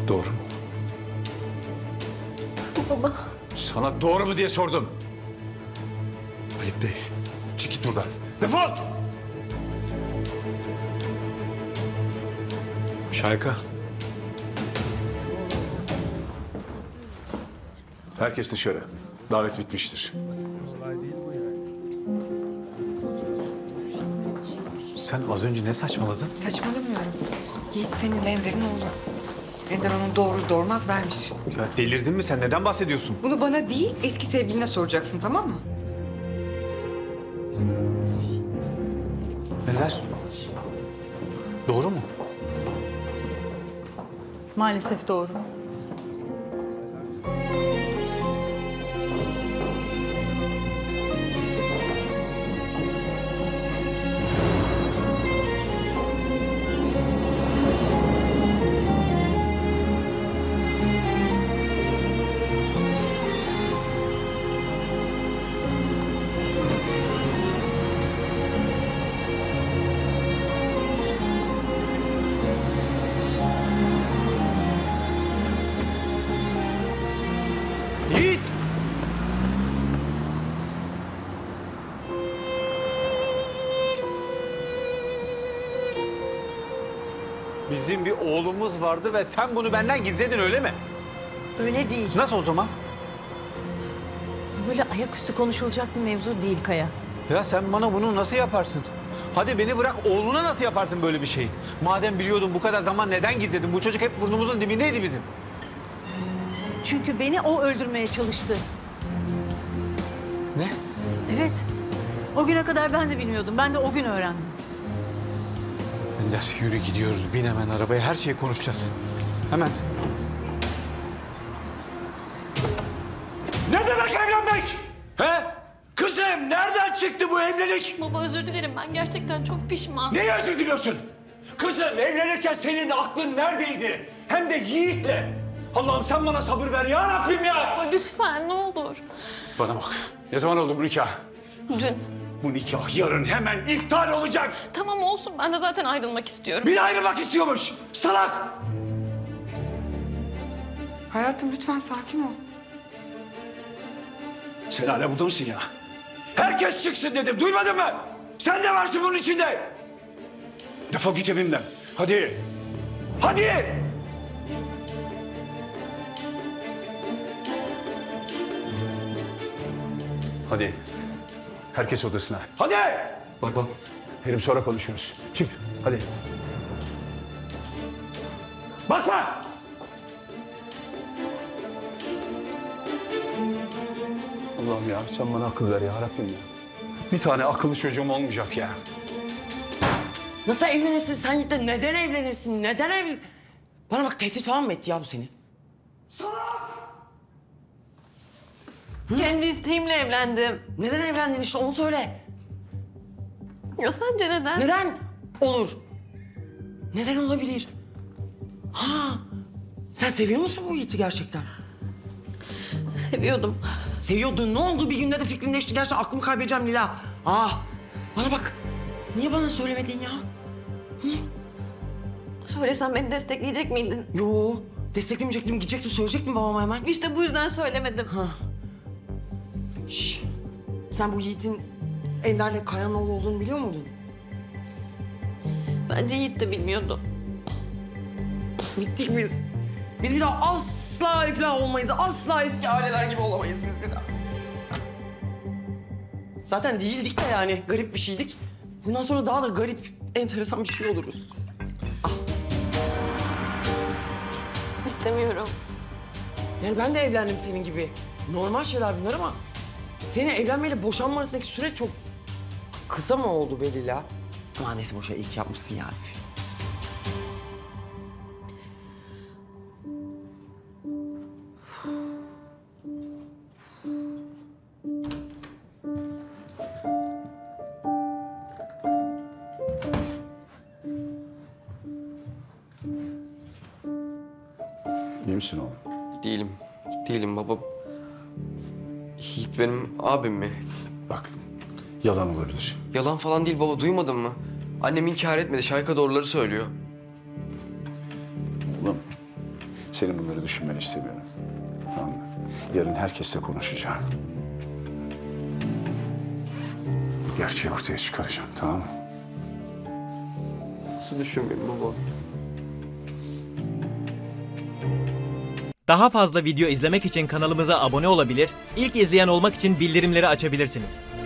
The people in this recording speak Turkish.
Doğru mu? Baba. Sana doğru mu diye sordum. Hayır değil. Çık git buradan. Defol! Şayka. Herkes dışarı. Davet bitmiştir. Sen az önce ne saçmaladın? Saçmalamıyorum. Yiğit senin Ender'in oğlu. Ender onu doğurur doğurmaz vermiş. Ya delirdin mi sen? Neden bahsediyorsun? Bunu bana değil, eski sevgiline soracaksın, tamam mı? Neler? Doğru mu? Maalesef doğru. Yiğit! Bizim bir oğlumuz vardı ve sen bunu benden gizledin öyle mi? Öyle değil. Nasıl o zaman? Böyle ayaküstü konuşulacak bir mevzu değil Kaya. Ya sen bana bunu nasıl yaparsın? Hadi beni bırak, oğluna nasıl yaparsın böyle bir şeyi? Madem biliyordun bu kadar zaman neden gizledin? Bu çocuk hep burnumuzun dibindeydi bizim. Çünkü beni o öldürmeye çalıştı. Ne? Evet. O güne kadar ben de bilmiyordum. Ben de o gün öğrendim. Ender yürü gidiyoruz. Bin hemen arabaya, her şeyi konuşacağız. Hemen. Ne demek evlenmek? He? Kızım nereden çıktı bu evlilik? Baba özür dilerim, ben gerçekten çok pişman. Neye özür diliyorsun? Kızım evlenirken senin aklın neredeydi? Hem de Yiğit'le. Allah'ım sen bana sabır ver ya Rabbim ya. Baba, lütfen ne olur. Bana bak. Ne zaman oldu bu nikah? Dün. Bu nikah yarın hemen iptal olacak. Tamam olsun, ben de zaten ayrılmak istiyorum. Bir ayrılmak istiyormuş. Salak. Hayatım lütfen sakin ol. Sen hala burada mısın ya? Herkes çıksın dedim. Duymadın mı? Sen de varsın bunun içinde. Defol git evimden. Hadi. Hadi. Hadi. Herkes odasına. Hadi. Bak. Kerim sonra konuşuruz. Çık. Hadi. Bakma. Allah'ım ya sen bana akıl ver ya Rabbim ya. Bir tane akıllı çocuğum olmayacak ya. Nasıl evlenirsin sen Yiğit'le? Neden evlenirsin? Neden evlen... Bana bak tehdit falan mı etti ya bu seni? Kendi isteğimle evlendim. Neden evlendin işte onu söyle. Ya sence neden? Neden olur? Neden olabilir? Ha, sen seviyor musun bu Yiğit'i gerçekten? Seviyordum. Seviyordun. Ne oldu bir günde de fikrin değişti. Gerçekten aklımı kaybedeceğim Lila. Bana bak. Niye bana söylemedin ya? Söylesem beni destekleyecek miydin? Yo, desteklemeyecektim. Gidecektim, söyleyecektim babama hemen. İşte bu yüzden söylemedim. Şş, sen bu Yiğit'in Ender'le Kaya'nın oğlu olduğunu biliyor muydun? Bence Yiğit de bilmiyordu. Bittik biz. Biz bir daha asla iflah olmayız. Asla eski aileler gibi olamayız biz bir daha. Zaten değildik de yani. Garip bir şeydik. Bundan sonra daha da garip, enteresan bir şey oluruz. İstemiyorum. Yani ben de evlendim senin gibi. Normal şeyler bunlar ama... ...senin evlenmeyle boşanma arasındaki süre çok kısa mı oldu be Lila? Ama neyse boşa iyi ki yapmışsın yani. İyi misin oğlum? Değilim baba. Yiğit benim abim mi? Bak yalan olabilir. Yalan falan değil baba, duymadın mı? Annem inkar etmedi, Şayka doğruları söylüyor. Oğlum Senin bunları düşünmeni istemiyorum. Tamam mı? Yarın herkesle konuşacağım. Gerçeği ortaya çıkaracağım, tamam mı? Nasıl düşünmeyeyim baba? Daha fazla video izlemek için kanalımıza abone olabilir, ilk izleyen olmak için bildirimleri açabilirsiniz.